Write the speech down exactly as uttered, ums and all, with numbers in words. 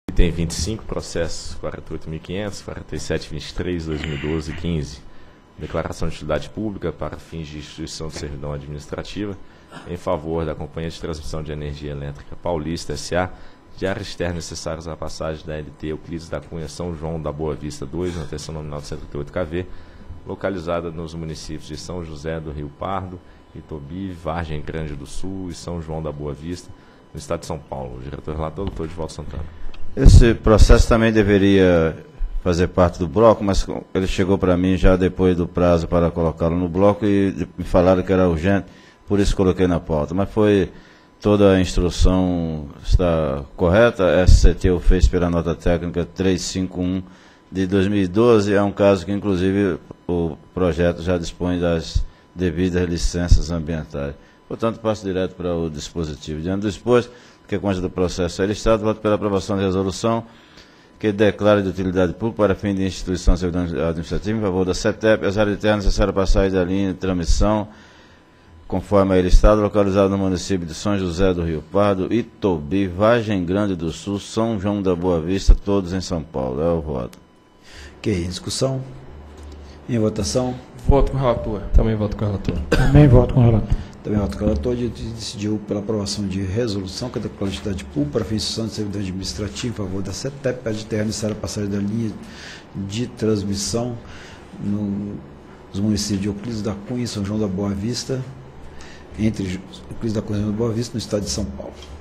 Item vinte e cinco, processos quarenta e oito mil e quinhentos, quarenta e sete vinte e três, dois mil e doze, quinze. Declaração de utilidade pública para fins de instituição de servidão administrativa em favor da Companhia de Transmissão de Energia Elétrica Paulista, S A, de áreas externas necessárias à passagem da L T Euclides da Cunha São João da Boa Vista dois, manutenção nominal de cento e trinta e oito kV, localizada nos municípios de São José do Rio Pardo, Itobi, Vargem Grande do Sul e São João da Boa Vista, no estado de São Paulo. O diretor relator, doutor Edivaldo Santana. Esse processo também deveria fazer parte do bloco, mas ele chegou para mim já depois do prazo para colocá-lo no bloco e me falaram que era urgente, por isso coloquei na pauta. Mas foi toda a instrução está correta, a S C T o fez pela nota técnica trezentos e cinquenta e um de dois mil e doze, é um caso que inclusive o projeto já dispõe das devidas licenças ambientais. Portanto, passo direto para o dispositivo. Diante do exposto, que consta do processo é listado, voto pela aprovação de resolução que declara de utilidade pública para fim de instituição de servidão administrativa em favor da CETEP, as áreas de terra necessárias para sair da linha de transmissão, conforme aí listado, localizado no município de São José do Rio Pardo, Itobi, Vargem Grande do Sul, São João da Boa Vista, todos em São Paulo. É o voto. Ok, em discussão. Em votação. Voto com o relator. Também voto com o relator. Também voto com o relator. Também voto com o relator. Decidiu pela aprovação de resolução que declara de utilidade pública para fins de instituição de servidão administrativa em favor da CETEP, área de terra necessária para passagem da linha de transmissão no, nos municípios de Euclides da Cunha e São João da Boa Vista, entre Euclides da Cunha e São João da Boa Vista, no estado de São Paulo.